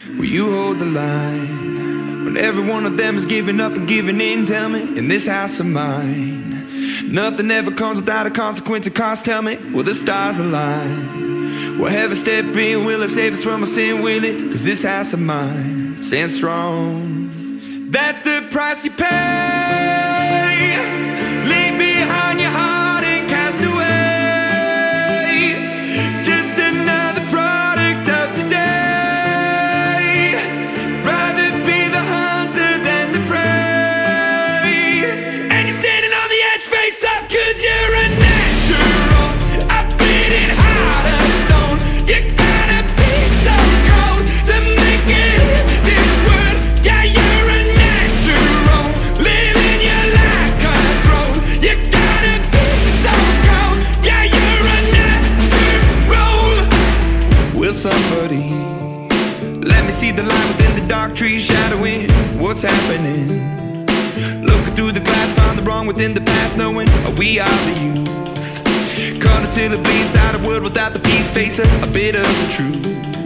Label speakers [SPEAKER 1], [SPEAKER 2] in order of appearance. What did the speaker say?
[SPEAKER 1] Will you hold the line when every one of them is giving up and giving in? Tell me, in this house of mine, nothing ever comes without a consequence of cost. Tell me, will the stars align? Will heaven step in? Will it save us from our sin? Will it? Cause this house of mine stands strong. That's the price you pay. Leave behind your heart and cast away. Just another product of today. Rather be the hunter than the prey. And you're standing on the edge, face up, cause you're a natural. I bleeding heart of stone. You gotta be so cold to make it in this world. Yeah, you're a natural, living your life cutthroat. You gotta be so cold. Yeah, you're a natural. Will somebody let me see the line within the dark trees shadowing what's happening? Looking through the glass, found the wrong within the past, knowing we are the youth. Caught until it bleeds out, a world without the peace, face a bit of the truth.